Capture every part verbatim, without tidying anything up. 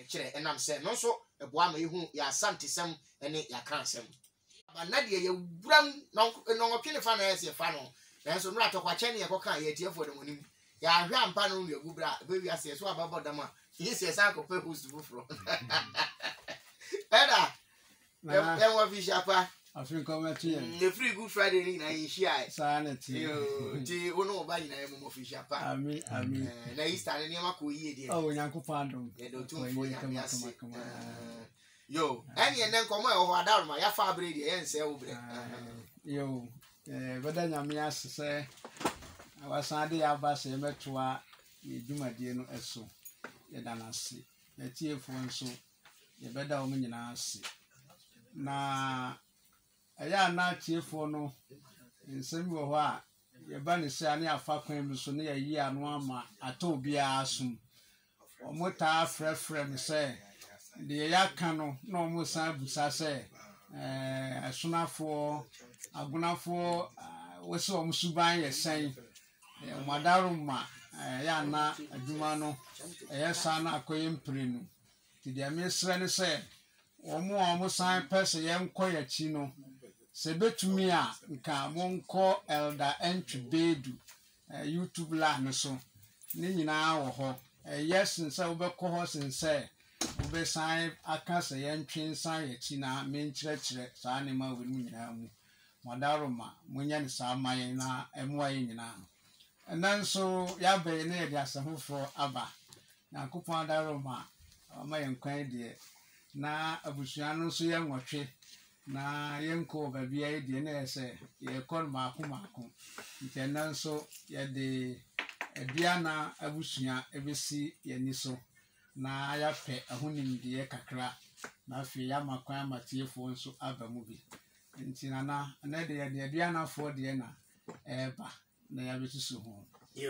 chere enam se no so eboa ma ehu ya asante sem ene ya kan sem ba na de ye wuram no no twene fa na ese fa no na so no atokwa che ne ye koka ye tie fo de monim ya ahwe ampa no ye gubra be wi ase so ababo dama yi se sa ko pe host fufro era e wa fi shapa afin committee the free good friday ni na yi share sanity yo ti ono ba ni na ye mo fi shapa ami ami na easter ni ma ko yi de oh nyankopon adom ye do tun fo ya mi ase yo eni enen komo e ho adaruma ya fa abre de ye nse wo bre yo eh bada nyame ase se wasade ya ba se metoa edwumadie no eso ye danase na tiefo nso ye beda wo nyina ase na aya na tiefo no nsem wo ho a ye ba ne se ane afa kwan bi so ne ye yi anu ama ato bia asum omota frefre me se de ya kan no na omo san busa se eh asunafo agunafo wese omo suban ye sen madaruma ya na adwuma no eh sa na akoye mprenu ti de amesre ne se omo omo san pese ye nkoya chi no se betumi a nka monko elder entbedu YouTube la no so ni nyina wo ho yes nse wo be ko ho sense wo be san aka se ye ntwen san ye chi na me nkyerɛkyerɛ saa ne ma wo ni nyina mu madaruma munya ne saa maye na emwa ye nyina and so ya be ne ye asa hofro aba na kupon daruma ma ye nkwan de na abusua no so ye nwotwe na yenko baby ai de na ese ye kon maako maako ntenna so ye de ediana abusua ebesi ye ni so na ya pe ahonim de kakra na afi ya makwan amatiefo nso abamu bi ntina na na de ye de ediana fo de na eba na ya besusu ho yo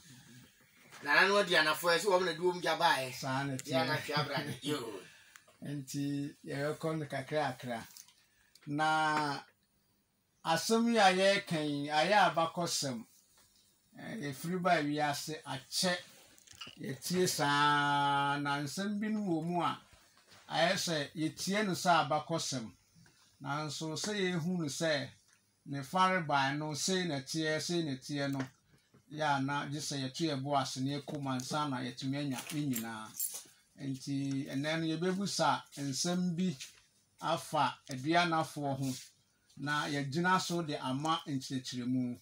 na na de ana fo ese wo na duom jaba e sa na ya na hwa bra yo enti ye kon kakra akra na asem ya ye kan aya abakosem e free by wi ase ache ye tie saa na nsem bi no wo mu a ayese ye tie no sa abakosem na nso se ye hu no se ne fare by no se na tie se na tie no ya na gise ye to ye bo ase ne kumansa na ye tumi anya nyina enti enen ye bebusa nsem bi afa aduanafo ho na ye gina so de ama nkyerɛkyerɛmu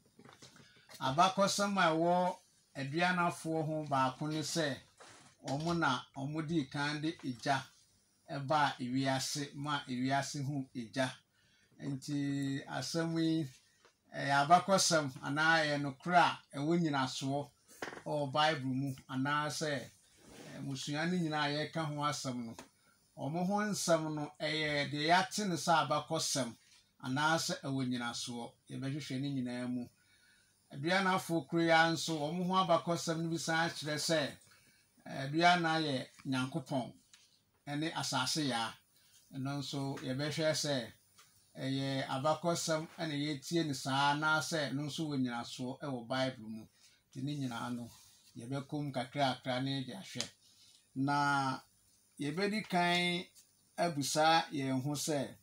abakosem a wo aduanafo ho ba ko ne se omo na omo di kan de eja eba ewiase ma ewiase hu eja enti asemi e abakosem ana ye no kra e wo nyina so o bible mu ana se musua ni nyina ye ka ho asem no omo ho nsem no eye de yate ne sa abakosem anase ewo nyina so ye behwehwe ni nyina mu aduana fo kroya nso omo ho abakosem no bi san kire se aduana ye nyankopon ene asase ya eno nso ye behwe se eye abakosem ene ye tie ne sa na se no nso wo nyina so ewo bible mu ti ni nyina no ye bekom kakra akra ne de ahwe na yebedi kan abusa ye hu se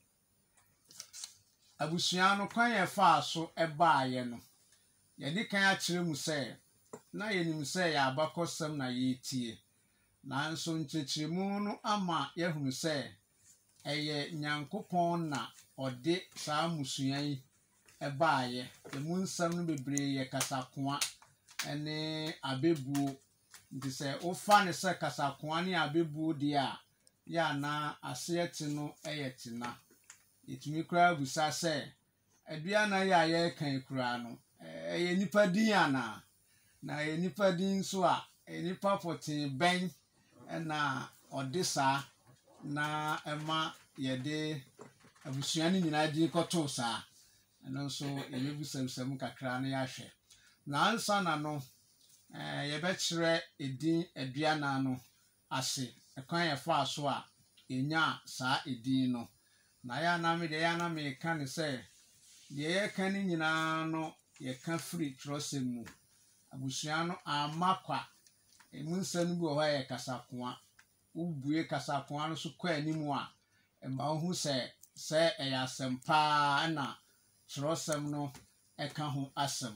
abusua no kwan ye fa so eba ye no ye di kan a kire mu se na ye nim se ya abakosem na ye tie na nso nkyerɛkyerɛmu no ama ye hu se eye nyankopon na ode saa musua yi eba ye emu nsam no bebre ye kasakoa ene abebuo nti se ofa ne se kasakoa ne abebuo de a ya na aseyete no eyete na etumi kura busa se aduana ya ye kan kura no eye nipa din ana na ye nipa din so a nipa fotin ben na odisa na ema ye de abusua ni nyina di koto sa eno so ye busamsam kakra na ya hwe na ansa na no eh ye be kire edin aduana no ase ekwan ye fa so a enya saa edin no na ya na me de ya na me ka ne se de ye kan ni nyina no ye ka free trust mu abusua no amakwa emu nsam bi ho ye kasakoa ubue kasapon no so kwa animu a ma hu se se eya sempa na trosem no eka ho asem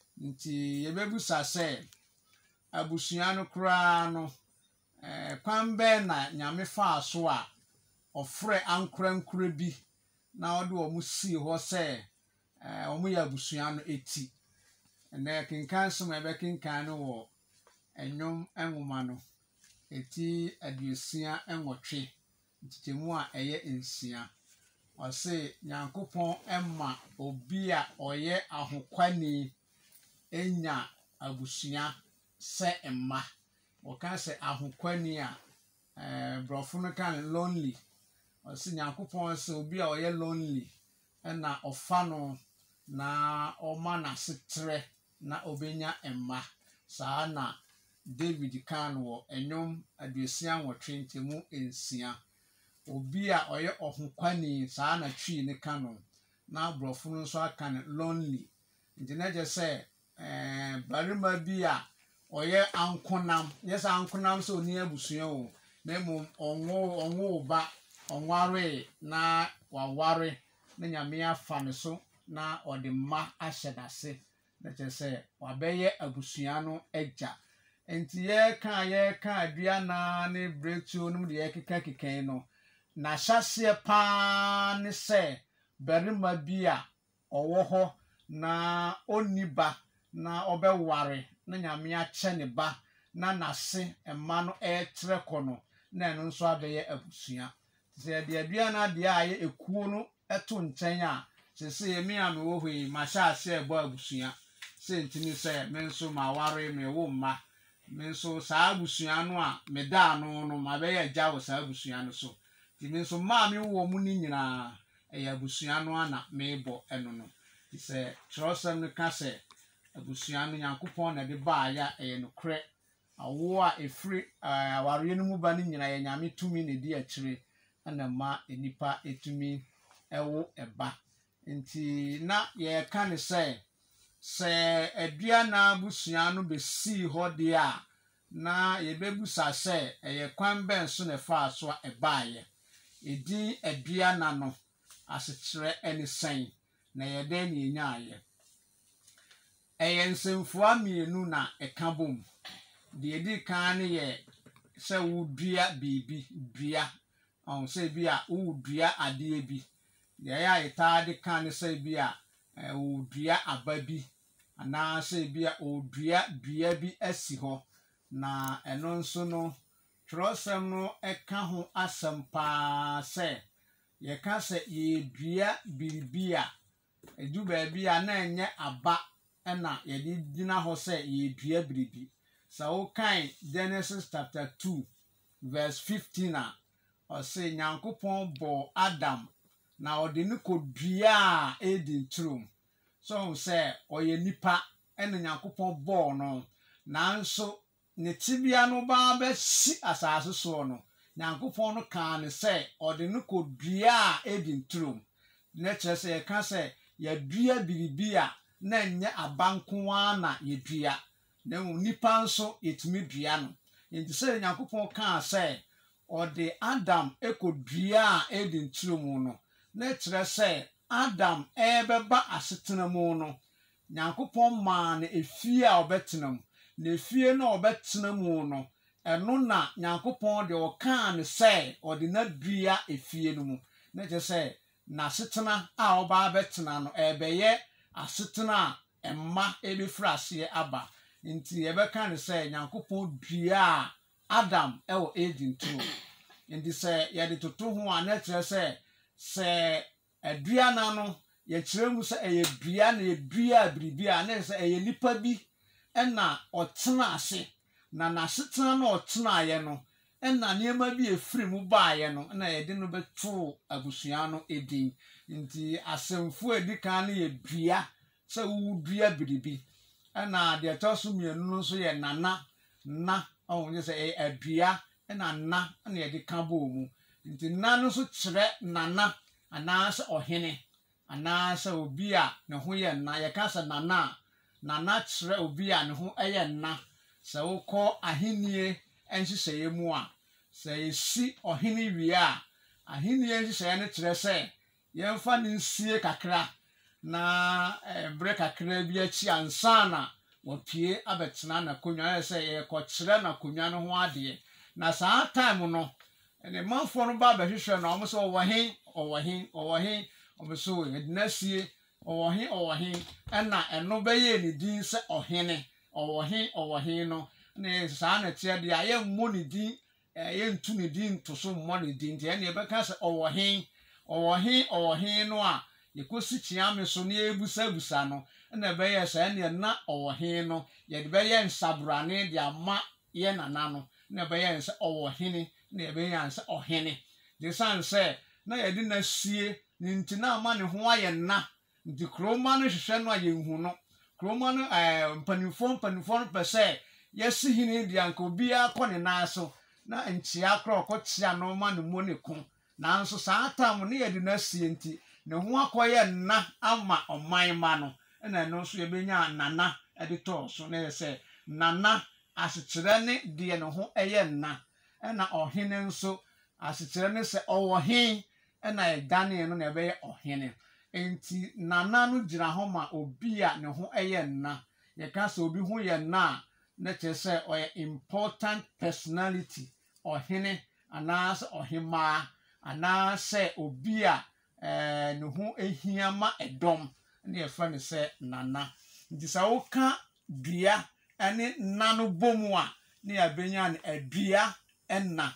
nti yebebusa se abusua no kra no eh kwambe na nyame fa so a ofre ankra nkura bi na ode o mu si ho se eh o mu ya abusua no eti ene kinkan so ebe kinkan no wo enyom enwoma no eti aduosia enwotwe ntitemu a eye ensia ose nyankopon emma obi a oye ahokwani enya abusua se emma oka se ahokwani a eh brofo no kan lonely ose nyankopon se obi a oye lonely na ofa no na oma na setre na obenya emma saa na David kan wo enyom aduosia nwotwe ntemu ensia obi a oye ohokwani saa na twi ne kano na brofo no so aka ne lonely ntenaje se eh barima bi a oye ankonam yes ankonam so ni abusua o na mum onwo onwo ba onware na waware na nyame afa ne so na odemma ahyedase na che se wabeye abusua no agya enti ye kan ye kan adua na ne breakthrough no de ye keka keken no na hyase pa ne se barima bi a owo ho na oniba na obeware na nyame ache ne ba na nase emma no etre kono na eno nso abeye abusua se de adua na de aye ekuo no eto nchen a se se emi a me wo hwe ma hyase ebo abusua se ntini se me nso ma ware me wo mma me nso saa abusua no a me da no no ma be ya gya wo saa abusua no so ti me nso ma me wo mu ni nyina e ya abusua no ana me bo eno no ti se trosem no ka se abusua no Nyankopon na de ba ya e no kre awo a efri aware no mu ba ni nyina ya nyame tumi ne di akire ana ma enipa etumi ewo eba nti na ye ka ne se se adua na abusua no be si ho de a na ye bebusa se eye kwan ben so ne fa so ebaaye edi adua na no asekyere eni sen na ye de ni nyaaye eye nsemfua mienu na eka bom de edi kan ne ye se wudua bibi dua on se bi a wudua ade bi de ya ita de kan ne se bi a wudua ababi ana se bi a wudua dua bi asi ho na eno nso no trosem no eka ho asempa se ye ka se ye dua biribia edu ba bia na enye aba na ye di dina ho se ye dua biribi sa o kan Genesis chapter two verse fifteen a o se Nyankopon bo Adam na ode ne kodua edi trum so se oye nipa ene Nyankopon bo no nanso ne tibia no ba be si asase so no Nyankopon no kan ne se ode ne kodua edi trum ne kire se ye ka se ya dua biribia na nye abankoa na ye dua na nipa nso etumi dua no nti se Nyankopon kan se ode Adam ekodua edi trum no na kire se Adam ebeba asetena mu no Nyankopon ma na efie a obetenam na efie na obetena mu no eno na Nyankopon de okan ne se ode na dua efie no mu na je se na asetena a oba betena no ebeye asetena emma ebefrase aba nti ebeka ne se Nyankopon dua Adam ewo Eden tro nti se ye de toto ho a na kire se se adua na no ye kire mu se eye dua na ye dua biribia na se eye nipa bi ena otena ase na na setena na otena ye no ena niema bi efiri mu baaye no na ye de no beto abusua no edin nti asemfo edika na ye dua se wu dua biribi ena de toso mienu no so ye nana na onye se e adua ena na na ye de ka bo mu nti na no so kire nana ana se ohene ana se obi a ne ho ye na ye ka se nana nana kire obi a ne ho eye na se wo ko ahenie enhyehyeye mu a sɛ yɛsi ɔhene wie a ahene yɛn hyehyɛ ne kyerɛ sɛ yɛmfa ne nsie kakra na ɛbrɛ kakra bi akyi ansa na wɔpie abɛtena n'akonnwa ayɛ sɛ yɛkɔkyerɛ n'akonnwa no ho adeɛ na saa time no ne manfoɔ no ba bɛhwehwɛ no ɔmo sɛ ɔwɔ he ɔwɔ he ɔwɔ he ɔmo so yɛde n'asie ɔwɔ he ɔwɔ he ɛna ɛno bɛyɛ ne din sɛ ɔhene ɔwɔ he ɔwɔ he no ne saa na ɛteɛ deɛ a yɛmmɔ ne din yɛntu ne din nto so mmɔ ne din nti ɛne yɛbɛka sɛ ɔwɔ he ɔwɔ he ɔwɔ he no a yɛkɔsi kyeame so ne yɛbusabusa no ɛna ɛbɛyɛ sɛ ɛneɛ na ɔwɔ he no yɛde bɛyɛ nsabrane de ama yɛ nana no na ɛbɛyɛ sɛ ɔwɔ hene na yɛbɛyɛ sɛ ɔhene de san sɛ na yɛde n'asie ne nti na ama ne ho ayɛ nna nti kuroma no hwehwɛ no a yɛnhu no kuroma no ɛɛ mpanimfoɔ mpanimfoɔ no pɛ sɛ yɛsi hene de anka obiara kɔ ne nan so na nkyia korɔ ɔkɔkyia no ma ne mu ne ko nanso saa tam ne yɛde n'asie nti ne ho akɔyɛ nna ama ɔman ma no ɛna ɛno nso yɛbɛnya nana ɛde tɔɔ so na yɛ sɛ nana asekyerɛ ne deɛ ne ho ɛyɛ nna ɛna ɔhene nso asekyerɛ ne sɛ ɔwɔ he ɛna ɛdanee no na ɛbɛyɛ ɔhene nti nana no gyina hɔ ma obi a ne ho ɛyɛ nna yɛka sɛ obi ho yɛ nna a na kyerɛ sɛ ɔyɛ important personality ɔhene anaasɛ ɔhemaa anaasɛ obi a ɛɛ ne ho ehia ma ɛdɔm ne yɛfrɛ no sɛ nana nti sɛ woka dua ɛne nna no bom a ne yɛbɛnya no adua ɛna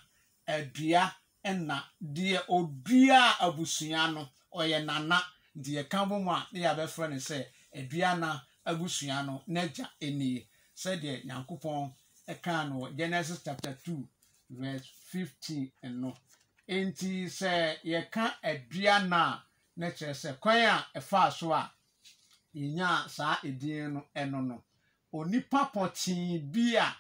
adua ɛna deɛ odua abusua no ɔyɛ nana nti yɛka bom a ne yɛbɛfrɛ no sɛ adua na abusua no n'agya ɛnie sɛdeɛ nyankopɔn ɛka no wɔ Genesis chapter two verse fifteen no enti sɛ yɛka adua na na kyerɛ sɛ kwan a ɛfaa so a yɛnya saa edin no ɛno no onipa pɔtee bi a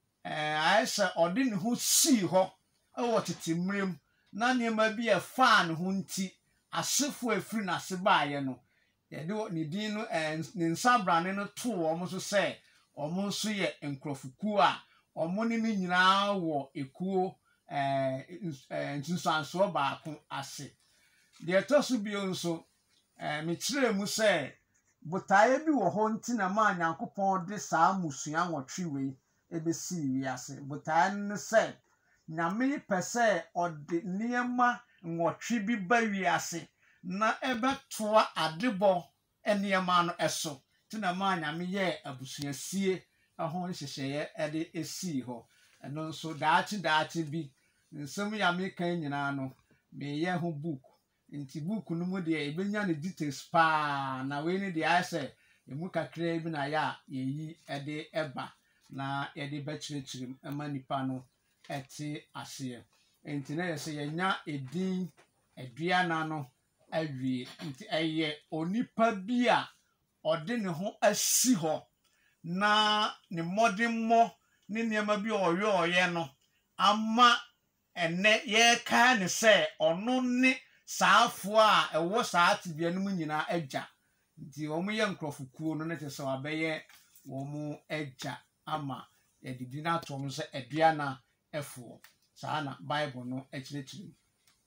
ɛɛ ayɛ sɛ ɔde ne ho sii hɔ ɛwɔ tete mmerɛm na nneɛma bi ɛfaa ne ho nti asefo efiri n'ase baayɛ no yɛde ne din no ɛɛ ne nsabrane no too wɔn so sɛ wɔn nso yɛ nkurɔfokuo a wɔn ne ne nyinaa wɔ ekuo ɛɛ nsunsuansoɔ baako ase deɛ ɛtɔ so bio nso ɛɛ mekyerɛ mu sɛ botaeɛ bi wɔ hɔ nti na maa nyankopɔn de saa musua nwɔtwe wei ebesi wiase botaeɛ no sɛ nyame pɛ sɛ ɔde nneɛma nwɔtwe bi ba wiase na ɛbɛtoa adebɔ nneɛma no ɛso nti na maa nyame yɛ abusuasie ɛho nhyehyɛeɛ ɛde esii hɔ ɛno nso daakye daakye bi nsɛm yɛ meka nyinaa no meyɛ ho book nti book no mu deɛ ebenya ne details paa na wei ne deɛ ayɛ sɛ emu kakra bi na yɛ a yɛyi ɛde ɛba na yɛde bɛkyerɛkyerɛ mu ɛma nipa no ɛte aseɛ nti na yɛ sɛ yɛnya edin aduana no awie nti ɛyɛ onipa bi a ɔde ne ho asi hɔ na ne mmɔdemmɔ ne nneɛma bi a ɔyɛ ɔyɛ no ama ɛnɛ yɛrekae ne sɛ ɔno ne saafoɔ a ɛwɔ saa tebea no mu nyinaa agya nti wɔn yɛ nkurɔfokuo no ne kyerɛ sɛ wabɛyɛ wɔn agya ama yɛde di n'ato wɔn sɛ aduana ɛfoɔ saa na Bible no akyerɛkyerɛ mu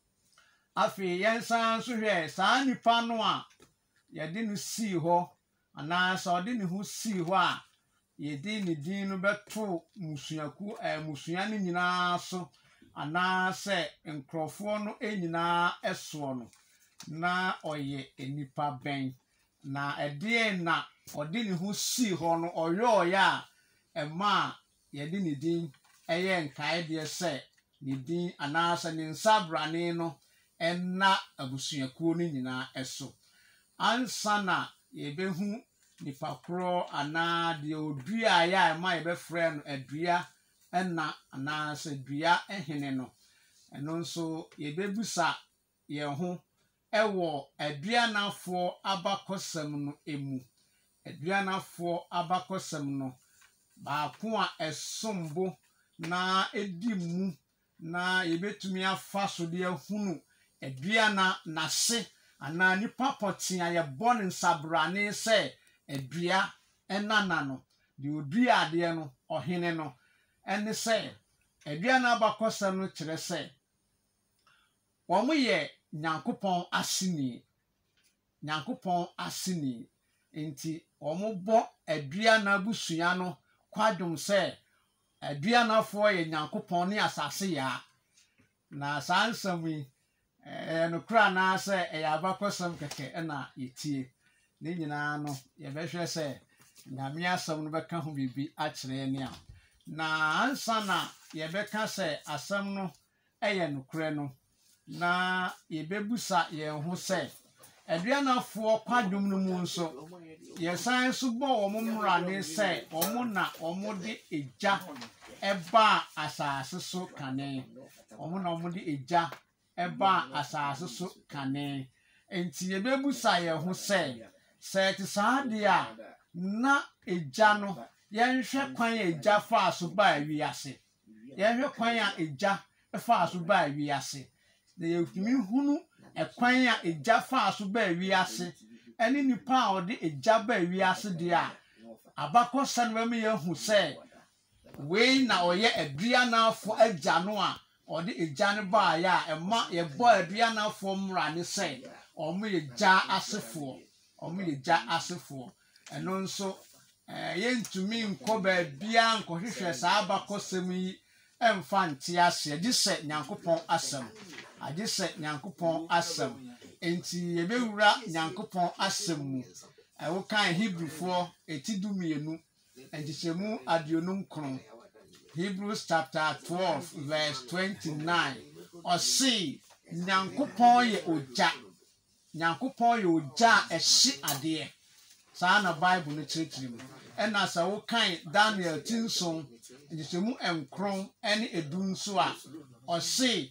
afei yɛn san nso hwɛ saa nipa no a yɛde no sii hɔ anaasɛ ɔde ne ho sii hɔ a yɛde ne din no bɛto musuaku ɛɛ musua no nyinaa so anaasɛ nkurɔfoɔ no nyinaa ɛsoɔ no na ɔyɛ nipa bɛn na ɛdeɛ na ɔde ne ho sii hɔ no ɔyɛ ɔyɛ a ɛma a yɛde ne din ɛyɛ nkaedeɛ sɛ ne din anaasɛ ne nsabrane no ɛna abusuakuo no nyinaa ɛso ansa na yɛbɛhu nipa korɔ anaa deɛ odua ayɛ a ɛma yɛbɛfrɛ no adua ɛna anaasɛ dua ɛhene no ɛno nso yɛbɛbusa yɛn ho ɛwɔ aduanafoɔ abakɔsɛm no emu aduanafoɔ abakɔsɛm no baako a ɛsombo na edi mu na yɛbɛtumi afa so de ahunu aduana n'ase anaa nipa pɔtee a yɛbɔ ne nsabrane sɛ adua ɛnana no deɛ odua adeɛ no ɔhene no ɛne sɛ aduane abakɔsɛm no kyerɛ sɛ wɔn yɛ nyankopɔn aseni nyankopɔn aseni nti wɔn bɔ aduane abusua no kwadwom sɛ aduanafoɔ yɛ nyankopɔn ne asase yaa na saa nsɛm yi ɛɛ no kora na sɛ ɛyɛ abakɔsɛm kɛkɛ ɛna yɛtie ne nyinaa no yɛbɛhwɛ sɛ nyame asɛm no bɛka ho biribi akyerɛ ne a na ansa na yɛbɛka sɛ asɛm no ɛyɛ nokorɛ no na yɛbɛbusa yɛn ho sɛ aduanafoɔ kwadwom no mu nso yɛsan so bɔ wɔn mmrane sɛ wɔn na wɔn de egya ɛba asase so kane wɔn na wɔn de egya ɛba asase so kane nti yɛbɛbusa yɛn ho sɛ sɛ ɛte saa deɛ a na egya no yɛnhwɛ kwan a egya faa so baa wiase yɛnhwɛ kwan a egya faa so baa wiase na yɛtumi hunu ɛkwan a egya faa so baa wiase ɛne nipa a ɔde egya baa wiase deɛ a abakɔsɛm no bɛma yɛahu sɛ wei na ɔyɛ aduanafoɔ agya no a ɔde egya no baayɛ a ɛma yɛbɔ aduanafoɔ mmara ne sɛ ɔmo yɛ gya asefoɔ ɔmo yɛ gya asefoɔ ɛno nso yɛntumi nkɔ baabia nkɔhwehwɛ saa abakɔsɛm yi ɛmfa nte ase agye sɛ nyankopɔn asɛm agye sɛ nyankopɔn asɛm enti yɛbɛwura nyankopɔn asɛm mu ɛwo kan Hebrewfoɔ eti du mmienu nkyɛmu aduonum nkron Hebrews chapter twelve verse twenty-nine ɔse nyankopɔn yɛ ogya nyankopɔn yɛ ogya a ɛhye adeɛ saa na Bible no kyerɛkyerɛ mu ɛna sɛ wo kan Daniel tinson nkyɛmu nkron ɛne edu nso a ɔse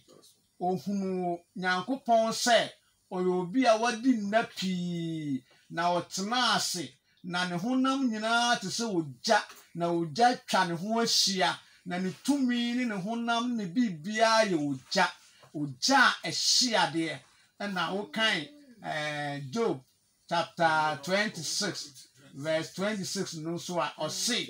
ohunu nyankopɔn sɛ ɔyɛ obi a wadi nna pii na ɔtena ase na ne honam nyinaa te sɛ ogya na ogya twa ne ho ahyia na ne tumi ne ne honam ne biribiara yɛ ogya ogya a ɛhye adeɛ ɛna wo kan ɛɛ Job chapter twenty-six verse twenty-six no nso a ɔse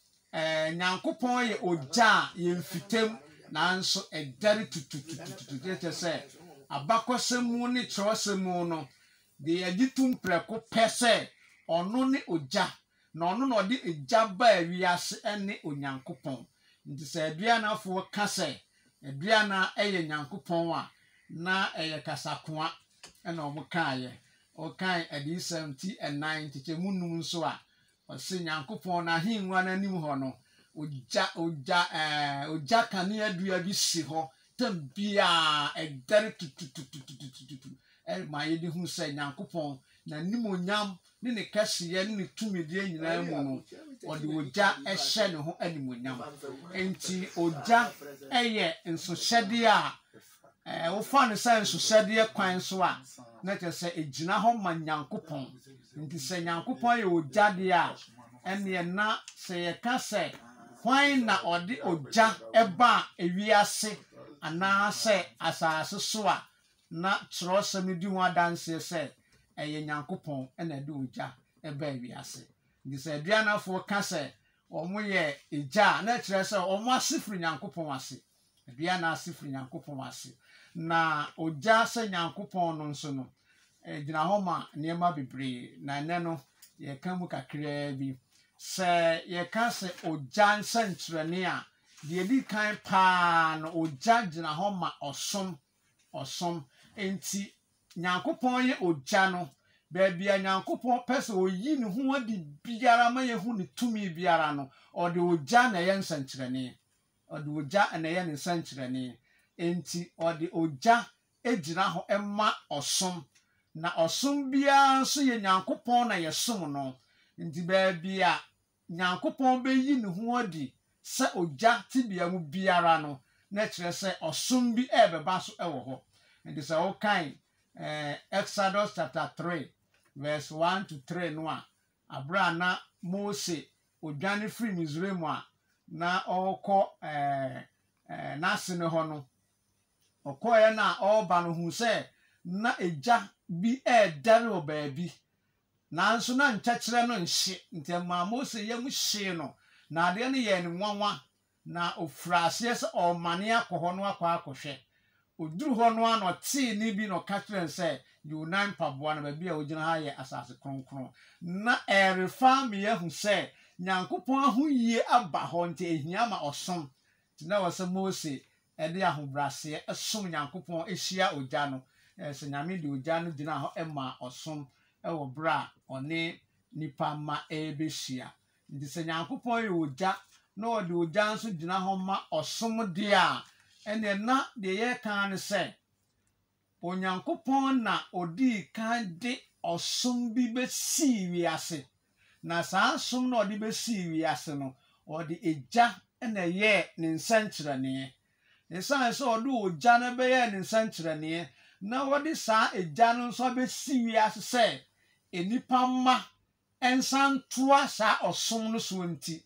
ɛɛ nyankopɔn yɛ ogya a yɛmfitam nanso ɛdɛre tututututu kyerɛ sɛ abakɔsɛm mu ne kyerɛwsɛm mu no deɛ yɛgye to mprɛko pɛ sɛ ɔno ne ogya na ɔno na ɔde egya baa wiase ɛne onyankopɔn nti sɛ aduanafoɔ ka sɛ aduana ɛyɛ nyankopɔn a na ɛyɛ kasakoa ɛna ɔmo kaayɛ ɔkan adiyisɛm ti ɛnan nkyɛmu num nso a ɔse nyankopɔn na ahengua n'anim hɔ no ogya ogya ɛɛ ogya kanea dua bi si hɔ tam bia ɛdɛre tututututututu ɛma yɛde hu sɛ nyankopɔn na nimonyam ne ne kɛseɛ ne ne tumidie nyinaa mu no ɔde ogya ɛhyɛ ne ho animonyam enti ogya ɛyɛ nsohyɛdeɛ a ɛɛ wofa ne sɛ nsohyɛdeɛ kwan so a na kyerɛ sɛ egyina hɔ ma nyankopɔn nti sɛ nyankopɔn yɛ ogya deɛ a ɛneɛ na sɛ yɛka sɛ kwan na ɔde ogya ɛba ewiase anaasɛ asase so a na kyerɛwsɛm di ho adanseɛ sɛ ɛyɛ nyankopɔn ɛna ɛde ogya ɛba ewiase nti sɛ aduanafoɔ ka sɛ ɔmo yɛ egya a na kyerɛ sɛ ɔmo ase firi nyankopɔn ase aduana ase firi nyankopɔn ase na ogya sɛ nyankopɔn no nso no ɛgyina hɔ ma nneɛma bebree na ɛnɛ no yɛka mu kakraa bi sɛ yɛka sɛ ogya nsɛnkyerɛnne a deɛ di kan paa no ogya gyina hɔ ma ɔsom ɔsom enti nyankopɔn yɛ ogya no baabi a nyankopɔn pɛ sɛ oyi ne ho adi biara ma yɛhu ne tumi biara no ɔde ogya na ɛyɛ nsɛnkyerɛnne ɔde ogya na ɛyɛ ne nsɛnkyerɛnne enti ɔde ogya egyina hɔ ɛma ɔsom na ɔsom biara nso yɛ nyankopɔn na yɛsom no nti baabi a nyankopɔn bɛyi ne ho adi sɛ ogya tibea mu biara no na kyerɛ sɛ ɔsom bi ɛbɛba so ɛwɔ hɔ nti sɛ wokan ɛɛ Exodus chapter three verse one to three no a abra na Mose odwane firi Misraim a na ɔkɔ ɛɛ ɛɛ n'ase ne hɔ no ɔkɔɛ na ɔba no hu sɛ na egya bi ɛɛdɛre wɔ baabi nanso na nkyɛkyerɛ no nhye nti ma Mose yam hye no na adeɛ no yɛ ne nwanwa na ofrase se o mane akọ no akọ akọhwe oduru ho no ano te ni bi no ka kire se you nine paboa na ba bi a ogina ha ye asase kronkron na erefa me yahu se nyankopon ahoyie aba ho nte ehia ma osom na wose Mose e de ahobrase esom nyankopon ehia ogya no se nyame de ogya no gina ho ema osom e wo bra one nipa ma ebehia nti se nyankopon ye ogya na o de ogya nso gina ho ma osom de a ene na de ye kan ne se onyankopon na odi kan de osom bi be si wiase na saa som na odi be si wiase no odi eja na ye ne nsankyerene nsan so odi ogya na be ye ne nsankyerene na odi saa eja no so be si wiase se enipa ma ensan toa saa osom no so nti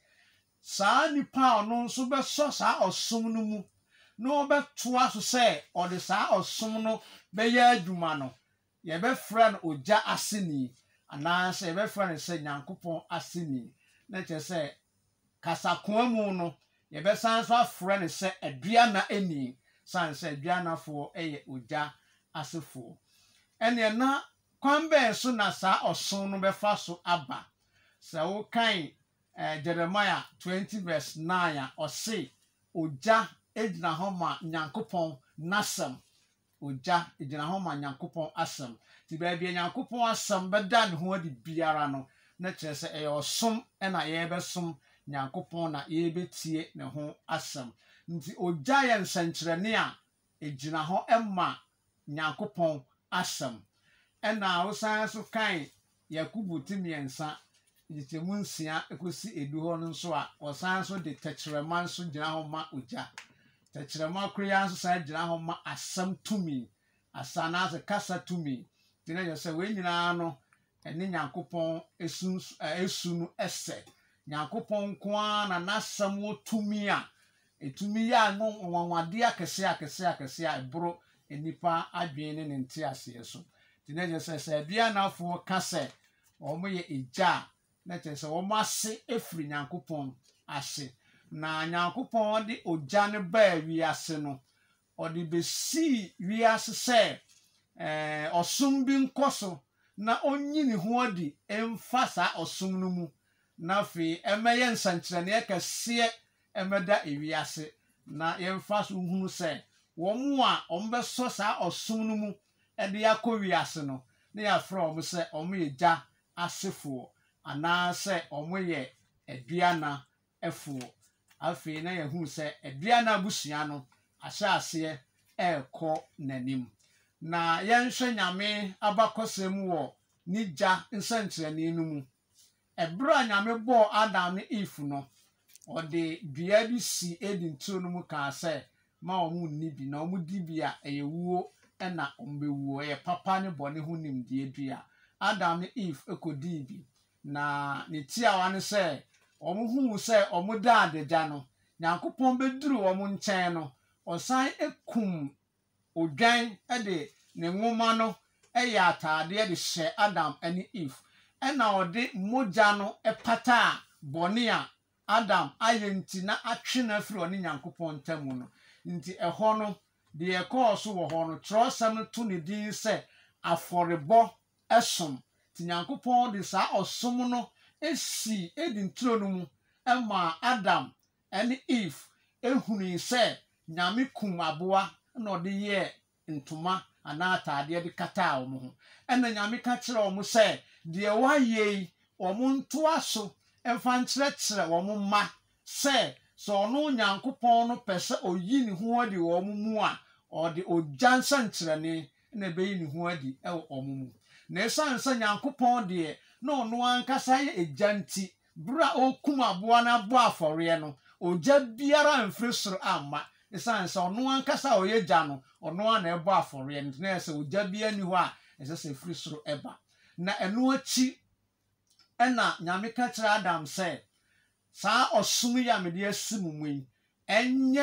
saa nipa ono nso be so saa osom no mu no be toa so se odi saa osom no be ye adwuma no ye be fra no ogya aseni ana se ye be fra no se nyankopon aseni na che se kasakwa mu no ye be san so afra no se adua na eni san se adua na fo eye ogya asefo ene na kwambe so na saa osom no be fa so aba se wo kan eh, Jeremiah twenty verse nine o se ogya ejina ho ma nyankopon nasem ogya ejina ho ma nyankopon asem ti ba bia nyankopon asem be da ne ho adi biara no na kire se e osom e na ye be som nyankopon na ye betie ne ho asem nti ogya ye nsankyerene a ejina ho emma nyankopon asem e na wosan so kan Yakubu timiensa yitemu nsia ekosi edu ho no so a wosan so de tekyerema nso gina ho ma ogya tekyerema kroya nso sa gina ho ma asem tumi asana ze kasa tumi tina yo se we nyina no ene nyankopon esu esu no ese nyankopon kwa na nasem wo tumi a etumi ya no nwanwade akese akese akese a ebro enipa adwene ne nte ase so tina yo se se bia na afo kase omo ye eja na che se omo ase efri nyankopon ase na nyankopon de ogya ne ba wiase no odi be si wiase se eh osom bi nkoso na onyini ho adi emfasa osom no mu na fe emeye nsankyerene ekase emeda ewiase na yemfaso hunu se wo mu a ombe so sa osom no mu ede yakọ wiase no na ya fra omo se omo eja asefo ana se omo ye eduana efo afi na yehu se eduana busua no ahyase ekọ nanim na yenhwe nyame abakosem wo nija nsankyerene no mu ebra nyame bo Adam ne Eve no ode dua bi si edintuo no mu ka se ma omu ni bi na omu di bi a eyewuo ena ombewuo ye papa ne bone ho nimdie dua Adam ne Eve ekodi bi na ne tiawa ne se omu hu se omu da adeda no nyankopon beduru omu nkyɛn no osan ekum odwan ede ne nwoma no eya atade de hye Adam ene Eve ena ode mogya no epata bone a Adam ayenti na atwe na afiri oni nyankopon tamu no nti eho no de ekɔɔso wo ho no trosam no to ne din se aforebo esom ti nyankopon de sa osom no esi edintro no mu ema Adam ene Eve ehunu se nyame kum aboa na ode ye ntoma ana atade de kata wo ho ena nyame ka kire wo se de waye omo nto aso emfa nkyerɛkyerɛ wo ma se so no nyankopon no pese oyi ne ho adi wo mu a ode ogyansa nkyerɛne na beyi ne ho adi e wo mu na esansa nyankopon de na ono ankasa ye egyanti bra okum aboa na bo afore no ogya biara mfiri soro amma esansa ono ankasa oye gya no ono na ebo afore no na ese ogya bia ni ho a ese se firi soro eba na eno achi ena nyame ka kire Adam se saa osom ya me de asimu mu enye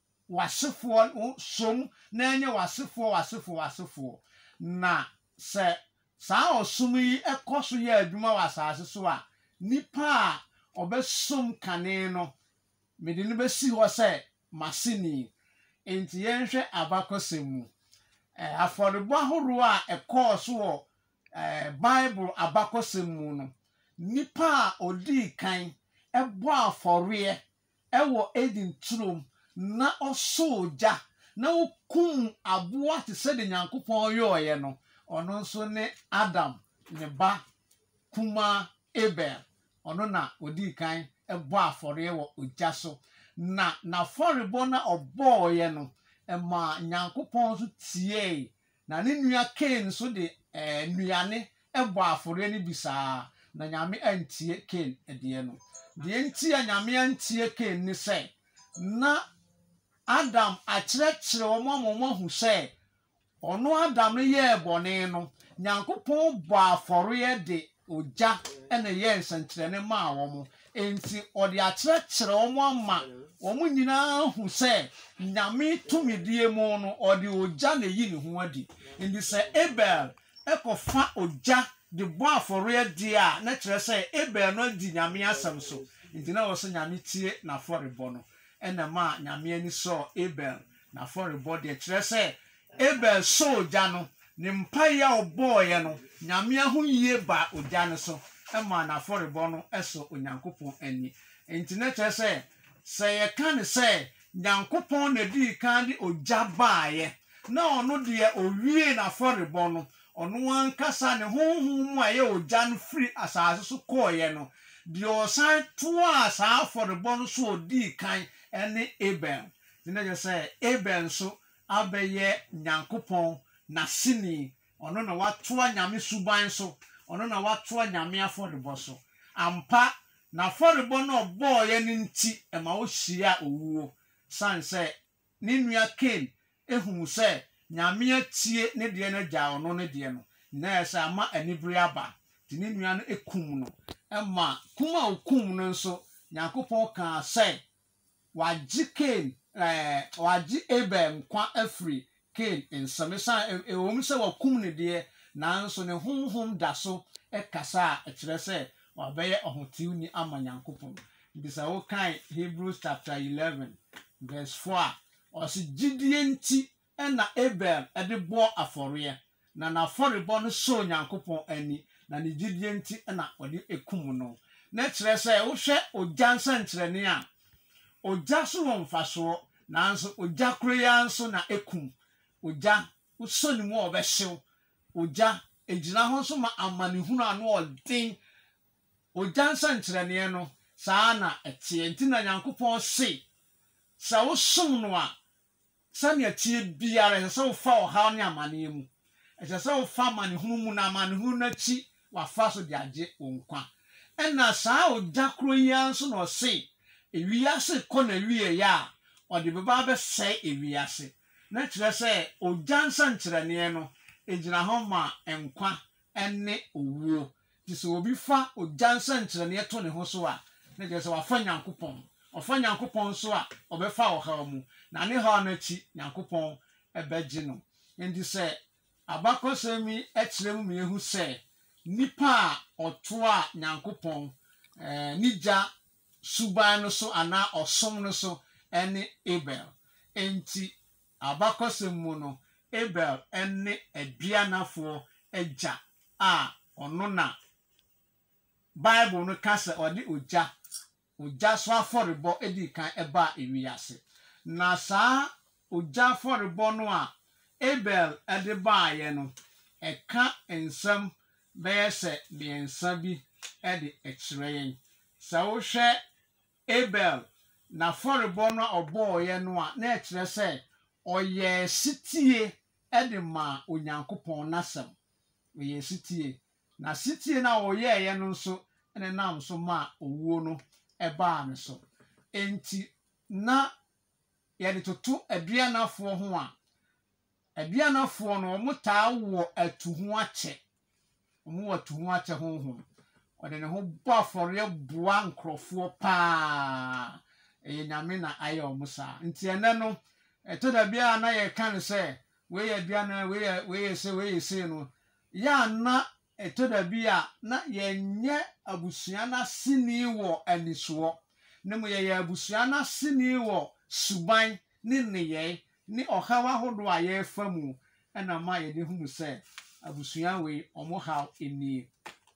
wasefo som na enye wasefo wasefo wasefo na se saa osom yi ekoso ya adwuma wasase so a nipa a obesom kane no mede no besi ho se masini enti yenhwe abakosemu eh afọrọbọ ahoro a ekọ so wo eh Bible abakosemu no nipa a odi kan ebo afọre ewo edin trum na osoja na okum aboa te se de Nyankopon yoye no ono nso ne Adam ne ba kuma Abel ono na odi kan ebo afọre wo oja so na na afọrebo na oboye no ema Nyankopon so tie na ne nua Cain so de eh nuane ebo afọre ni bisa na Nyame antie Cain edie no de ntie Nyame antie Cain ni se na Adam akyerɛkyerɛ wɔn amomɔ hu sɛ ɔno Adam no yɛ bɔne no Nyankopɔn bɔ afɔre de ogya ɛna yɛ nsɛnkyerɛnne maa wɔn enti ɔde akyerɛkyerɛ wɔn ama wɔn nyinaa hu sɛ Nyame tumidie mu no ɔde ogya na yi ne ho adi enti sɛ Abel ɛkɔfa ogya de bɔ afɔre de a na kyerɛ sɛ Abel no di Nyame asɛm so enti na wɔ sɛ Nyame tie na afɔrebɔ no ena ma Nyame ani so Abel na afọrebọ de kyerɛ sɛ Abel so ogya no ne mpae a ɔbɔɔyɛ no Nyame aho yie ba ogya no so ema na afọrebọ no ɛso Onyankopɔn ani enti na kyerɛ sɛ sɛ yɛka ne sɛ Nyankopɔn na di kan de ogya baayɛ na ɔno de owie na afọrebọ no ɔno ankasa ne honhom a yɛ ogya no firi asase so kɔɔyɛ no de ɔsan toa saa afọrebọ no so odi kan ene Abel dina je say Abel so abeye Nyankopon na sini ono na watoa Nyame suban so ono na watoa Nyame afọrebọ so ampa na afọrebọ no boye ni nti e ma wo hia owuo san say ne nua Cain ehunu say Nyame atie ne de na gya ono ne de no na ese ama anibere aba ti ne nua no ekum no ema kuma okum no nso Nyankopon ka say waji Cain eh waji Abel nkwa afri Cain nsɛmesa ewom sɛ wakum ne de nanso ne honhom da so ɛkasa a ɛkyerɛ sɛ wabɛyɛ ɔhotiwni ama Nyankopɔn bisa wo kan Hebrews chapter eleven verse four ɔse gidie nti ɛna Abel ɛde bɔ afɔre na na afɔrebɔ no so Nyankopɔn ani na ne gidie nti ɛna ɔde ekum no na kyerɛ sɛ wo hwɛ ogya nsɛnkyerɛne a ogya so wɔ mfasoɔ nanso ogya kroya nso na ekum ogya uso ni mu obehyew ogya ejina ho so ma amanehunu ano ɔden ogya nsankyerɛne no saa na ɛte enti na Nyankopɔn se sa wo som no a sa ne atie biara sɛ wo fa ɔhaw ne amane mu ɛsɛ sɛ wo fa amanehunu mu na amanehunu na chi wa fa so de agye onkwa ɛna saa ogya kroya nso na ɔse ewiase kɔ na wie ya ɔde beba be sɛ ewiase na kyerɛ sɛ ogya nsankyerɛne no ejina ho ma enkwa ene owuo ti sɛ obi fa ogya nsankyerɛne to ne ho so a na kyerɛ sɛ wafa Nyankopɔn ɔfa Nyankopɔn so a ɔbɛfa ɔhaw mu na ne haw na chi Nyankopɔn ɛbɛgye no enti sɛ abakɔsɛmi ɛkyerɛ mu mehu sɛ nipa a ɔto a Nyankopɔn eh nija suban no so ana osom no so ene Abel enti abakosem mu no Abel ene aduanafo agya a ono na Bible no ka se odi ogya ogya so afọrebọ edi kan eba ewiase na saa ogya afọrebọ no a Abel ede baaye no eka ensam beyese biensa bi ede ekyerɛyen sa wo hwɛ Abel na afọrebọ no oboye no a na ekyerɛ sɛ oyɛ sitie ede ma Onyankopɔn nasem oyɛ sitie na sitie na oyɛ ye no nso ene nam so ma owuo no eba ne so enti na ye de toto aduanafo ho a aduanafo no mo taa wo atuhu akyɛ mo wo atuhu akyɛ honhom ɔde ne ho bɔ afɔre boa nkrɔfo paa ɛyɛ Nyame na ayɛ ɔmo saa nti ene no etoda bia na ye kan sɛ we ye aduana we ye we ye se we ye se no ya na etoda bia na ye nye abusua na sini wo anisoɔ ne mo yɛ abusua na sini wɔ suban ne nneyɛe ne ɔhaw ahodoɔ a yɛrefa mu ɛna ma yɛde hunu sɛ abusua wei ɔmo haw enie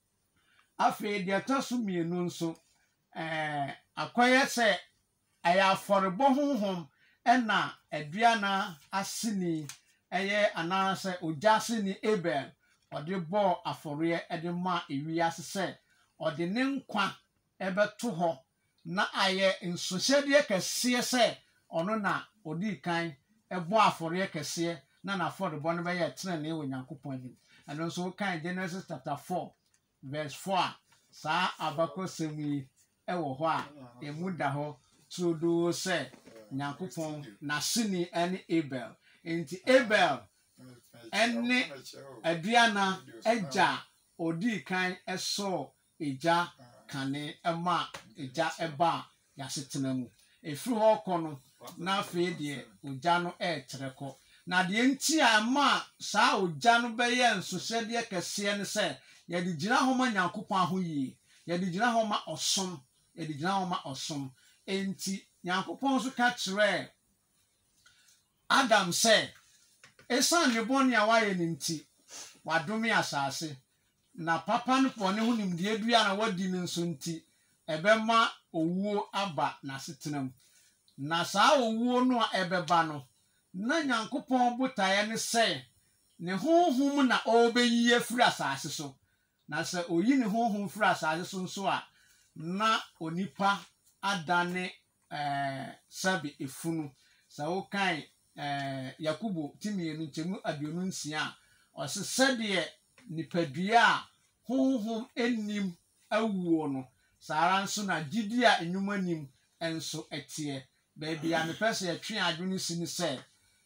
afei deɛ ɛtɔ so mmienu nso ɛɛ akɔyɛ sɛ ɛyɛ afɔrebɔ honhom ɛna aduana asini ɛyɛ anaasɛ ogya asini Abel ɔde bɔɔ afɔreɛ ɛde ma ewiase sɛ ɔde ne nkwa ɛbɛto hɔ na ayɛ nsohyɛdeɛ kɛseɛ sɛ ɔno na ɔdi kan ɛbɔ afɔreɛ kɛseɛ na n'afɔrebɔ no bɛyɛ tenenee wɔ Nyankopɔn anim ɛno nso kan Genesis chapter four verse four a saa abakɔsɛm yi ɛwɔ hɔ a emu da hɔ turodoo sɛ Nyankopɔn n'aseni ɛne Abel nti Abel ɛne aduana ɛgya ɔdi kan ɛsɔɔ egya kane ɛma egya ɛba yasetena mu efiri hɔ kɔ no na afei deɛ ogya no ɛɛkyerɛ kɔ na deɛ nti a ɛma saa ogya no bɛyɛ nsohyɛdeɛ kɛseɛ ne sɛ yɛde gyina hɔ ma Nyankopɔn aho yie yɛde gyina hɔ ma ɔsom yɛde gyina hɔ ma ɔsom enti Nyankopɔn nso ka kyerɛɛ Adam sɛ ɛsan ne bɔne a wayɛ ne nti wadome asase na papa no pɔ ne ho nimdeɛ dua na wadi ne nso nti ɛbɛma owuo aba n'asetena mu na saa owuo no a ɛbɛba no na Nyankopɔn botaeɛ ne sɛ ne honhom na ɔbɛyi afiri asase so na sɛ oyi ne honhom firi asase so nso a na onipa adane ɛɛ sabi efunu sɛ wokan ɛɛ Yakubu timienu nkyɛmu aduonu nsia a ɔsɛ sɛdeɛ nipadua a honhom enim awuo no saa ara nso na gyidi a enyum anim nso ɛteɛ baabi a mepɛ sɛ yɛtwe adwene si ne sɛ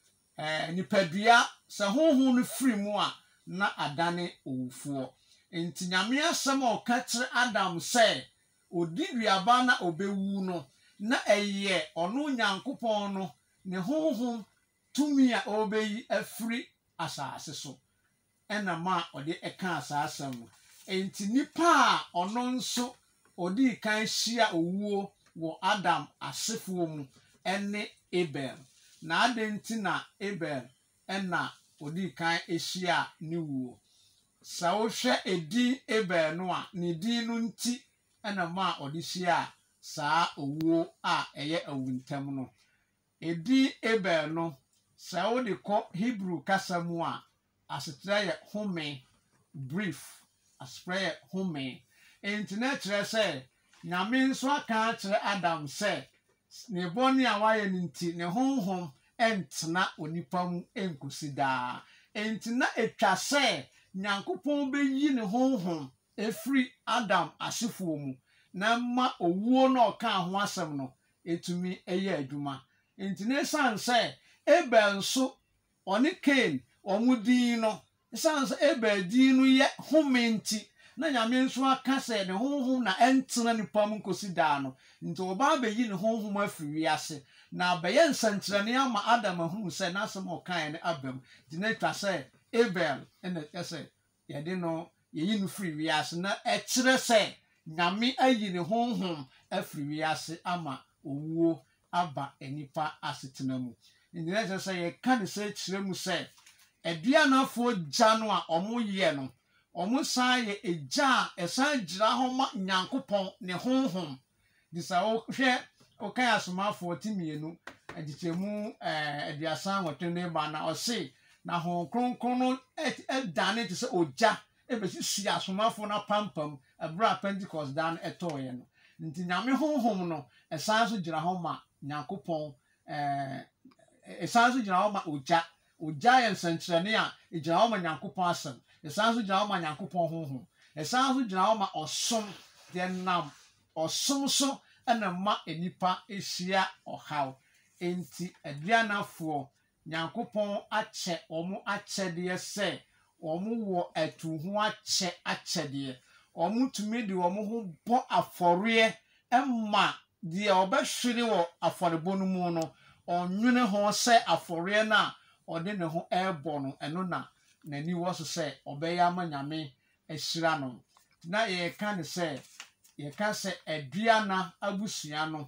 ɛɛ nipadua sɛ honhom no firi mu a na adane owufoɔ nti Nyame asɛm a ɔka kyerɛ Adam sɛ odi duaba na obewu no na ɛyɛ ɔno Nyankopɔn no ne honhom tumi a ɔbɛyi afiri asase so ɛna ma ɔde ɛka asase mu enti nipa a ɔno nso odi kan hyia owuo wɔ Adam asefoɔ mu ɛne Abel na adenti na Abel ɛna odi kan ehyia ne wuo sa wohwɛ edin Abel no a ne din no nti ɛna ma ɔde hyia saa owuo a ɛyɛ awuntam no edin Abel no sa wode kɔ Hebrew kasa mu a asetra yɛ home brief asetra yɛ home enti na kyerɛ sɛ Nyame nso aka kyerɛ Adam sɛ ne bɔne a wayɛ ne nti ne honhom ɛntena onipa mu enkosi daa enti na etwa sɛ Nyankopɔn bɛyi ne honhom efiri Adam asefoɔ mu na ma owuo na ɔka ho asɛm no etumi ɛyɛ adwuma enti na esan sɛ Abel nso ɔne Cain ɔmo din no esan sɛ Abel din no yɛ home nti na Nyame nso aka sɛ ne honhom na ɛntena nipa mu nkosi daa no nti ɔba abɛyi ne honhom afiri wiase na bɛyɛ nsɛnkyerɛnne ama Adam ahunu sɛ n'asɛm a ɔkaeɛ ne abam nti na etwa sɛ Abel ɛna ɛsɛ yɛde no yɛyi no firi wiase na ɛkyerɛ sɛ Nyame ayi ne honhom afiri wiase ama owuo aba enipa asetena mu nti na ɛkyerɛ sɛ yɛka ne sɛ kyerɛ mu sɛ aduanafoɔ gya no a ɔmo yɛ no ɔmo san yɛ egya a ɛsan gyina hɔ ma Nyankopɔn ne honhom de sa wohwɛ wokan asomafoɔ ti mmienu agyikyɛmu ɛɛ aduasa nwɔtwe ne ba na ɔse na hon kronkron no ɛdane te sɛ ogya ɛbɛsisi asomafoɔ na pampam ɛbra Pentecost dan ɛtɔɔyɛ no nti Nyame honhom no ɛsan so gyina hɔ ma Nyankopɔn ɛɛ ɛsan so gyina hɔ ma ogya ogya yɛ nsɛnkyerɛnne a ɛgyina hɔ ma Nyankopɔn asɛm ɛsan so gyina hɔ ma Nyankopɔn honhom ɛsan so gyina hɔ ma ɔsom deɛ nam ɔsom so ɛna ma enipa ehyia ɔhaw enti aduanafoɔ Nyankopɔn akyɛ ɔmo akyɛdeɛ sɛ ɔmo wɔ atuho akyɛ akyɛdeɛ ɔmo tumi de ɔmo ho bɔ afɔreɛ ɛma deɛ ɔbɛhwere wɔ afɔrebɔ no mu no ɔnwene ho sɛ afɔreɛ no a ɔde ne ho ɛrebɔ no ɛno na n'ani wɔ so sɛ ɔbɛyɛ ama Nyame ahyira no na yɛka ne sɛ yɛka sɛ aduana abusua no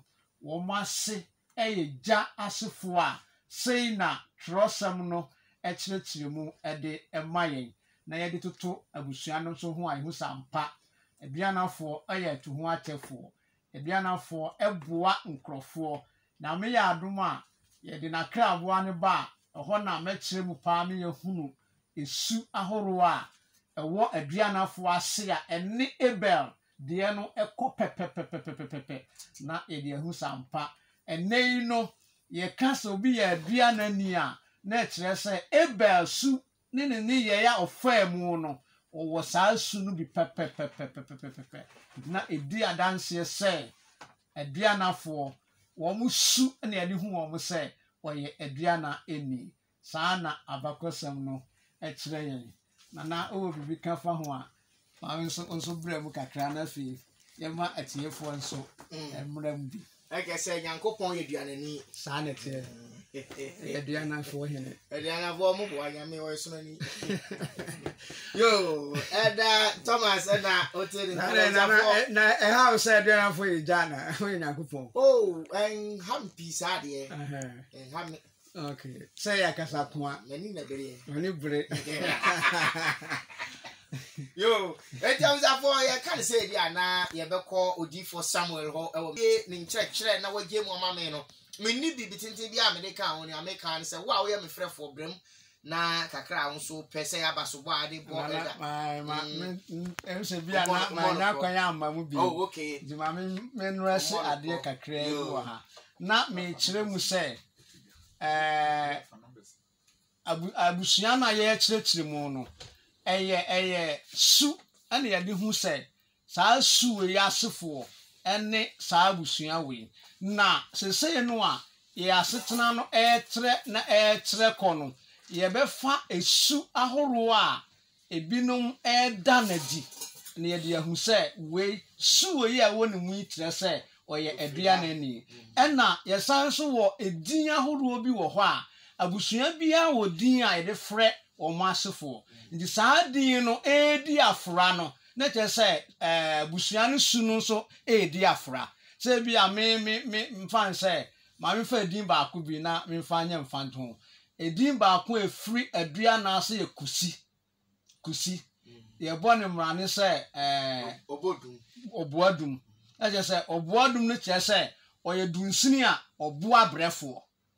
womase eye ja asefo a sei na trosam no ekyerɛkyerɛ mu ɛde ɛmayen na yɛde toto abusua no so ho a ehu sampa aduanafo ɛyɛ to ho akyɛfo aduanafo ɛboa nkrɔfo na me yɛ adom a yɛde na kraboa ne ba ɛhɔ na mɛkyerɛ mu paa me yɛhunu esu ahoro a ɛwɔ aduanafo ase a ɛne Abel deɛ no ɛkɔ pɛpɛpɛpɛpɛpɛ na yɛde ehu sampa ɛnɛ yi no yɛka sɛ obi yɛ aduanani a na ɛkyerɛ sɛ Abel su ne ne ne yɛ ya ɔfaa mu no ɔwɔ saa su no bi pɛpɛpɛpɛpɛpɛ na ɛdi adanseɛ sɛ aduanafoɔ wɔn su na yɛde hu wɔn sɛ wɔyɛ aduana ɛni saa na abakɔsɛm no ɛkyerɛ yɛn na na ɔwɔ bibi ka fa ho a maame nso nso brɛ mu kakra na afei yɛma atiefoɔ nso mmerɛ mu bi ɛkɛ sɛ nyankopɔn yɛ aduanani saa na ɛteɛ aduanafoɔ hene aduanafoɔ mo boa nyame wɔyɛ sonani yo ɛda Thomas ɛna ɔte na na ɛha sɛ aduanafoɔ yɛ gya na wɔyɛ nyankopɔn oh ɛnha mpi saa deɛ ɛnha me okay sɛ yɛ akasa ko a m'ani na bere ɔne bere yo etia usafo ya kan say dia na ye beko odifo Samuel ho ewo ne nkyerɛkyerɛ na wagye mu amame no menni bibi tintin bi a me de ka ho ne ameka ne say wo a wo ye me frɛfo brem na kakra wo so pese ya baso bo ade bo eda ma em se bia na ma na kwanya amma mu bi oh okay di ma me menrese ade kakra wo ha na me kyerɛ mu sɛ eh abu abusua na ye kyerɛkyerɛ mu no eye eye su ane yade hu sɛ saa su we asefo ene saa abusua we na seseye no a ye asetena no etre na etre kɔ no ye befa esu ahoro a ebinom eda na di na ye de hu sɛ we su we a woni mu itre sɛ oye aduane ni ɛna ye san so wɔ edin ahoro bi wɔ hɔ a abusua bia wɔ din a ye de frɛ omo asefo ndi saa din no edi afra no na kyerɛ sɛ eh busua no su no so edi afra sɛ bi a me me me mfa nsɛ ma me fa din ba ko bi na me mfa nya mfa nto edin ba ko efri adua na ase ye kusi kusi ye bɔ ne mrane sɛ eh obodum oboadum na kyerɛ sɛ oboadum no kyerɛ sɛ ɔyɛ dunsini a ɔboa brɛfo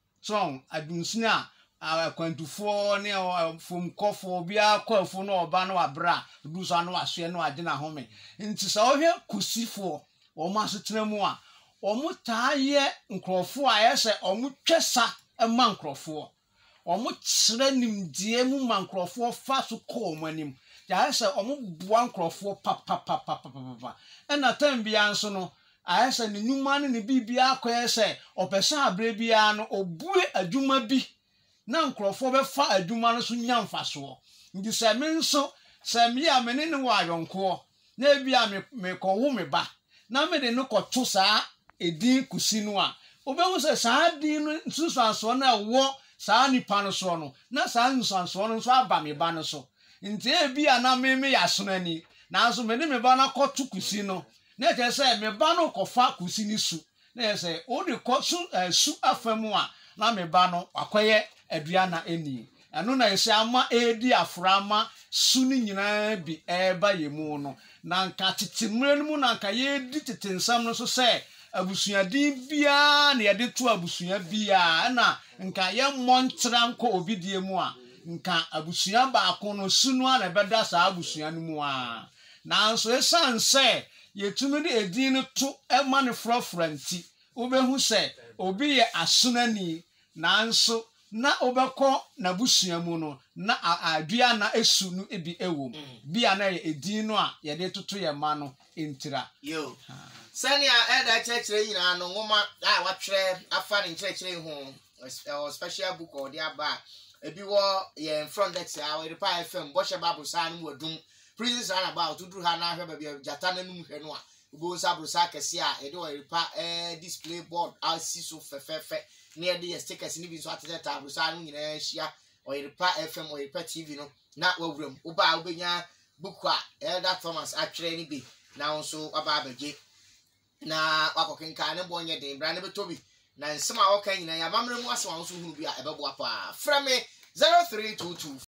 so adunsini a akwantufoɔ ne fomkɔfoɔ bia kɔfo no ɔba no abra du so no asoɛ no ade na home nti sɛ ɔhwɛ kusifoɔ ɔmo asetena mu a ɔmo taa yɛ nkrɔfoɔ a yɛsɛ ɔmo twɛsa ma nkrɔfoɔ ɔmo kyerɛ nimdie mu ma nkrɔfoɔ fa so kɔ ɔmo anim yɛsɛ ɔmo boa nkrɔfoɔ papapapapapa ɛna tam bia nso no ayɛsɛ ne nnwuma no ne bibia akɔyɛ sɛ ɔpɛsɛ abrɛ bia no obue adwuma bi na nkrɔfoɔ bɛfa adwuma no so nyamfasoɔ ndi sɛ me nso sɛ me a me ne ne wɔ ayɔnkoɔ na bia me me kɔwo me ba na me de no kɔto saa edin kusi no a obɛhu sɛ saa din no nsusuansoɔ na ɛwɔ saa nipa no so no na saa nsusuansoɔ no nso aba me ba no so nti e bia na me me yasonani nanso me ne me ba na kɔto kusi no na kyerɛ sɛ me ba no kɔfa kusi ni su na yɛ sɛ o de kɔ su su afamu a na me ba no akɔyɛ aduana eni anu na yesi ama edi aframa suni nyina bi eba yemu no na nka tetemre no mu na nka yedi tetensam no so se abusuadin bia na yede to abusua bia na nka ye montra nko obidie mu a nka abusua ba ko no sunu a na beda sa abusua no mu a na nso esan se yetumi de edin no to ema ne frofra nti obehu se obi ye asonani na nso na obekɔ na busua mu no na adua na esu no ebi ewom bia na edin no a yede toto ye ma no entira yo sani a eda kyerɛkyerɛ nyina no ngoma a watwerɛ afa ne kyerɛkyerɛ ho special book or dia ba ebi wɔ ye front desk a we repa F M bɔhye babu sa no wadum prisons and about to do ha na hwɛ ba bia jata na num hwɛ no a obo sa bro sa kɛse a ede wɔ repa eh display board a si so fɛfɛfɛ near the stickers ni bi so atete table sa no nyina hia Oyerepa F M Oyerepa T V no na wawuram oba obenya book a Elder Thomas atwere ni bi na nso aba abegye na wakokenka ne bonye den bra ne betobi na nsema woka nyina ya mamre mu asema wo so hunu bi a ebeboa pa fra me zero three two two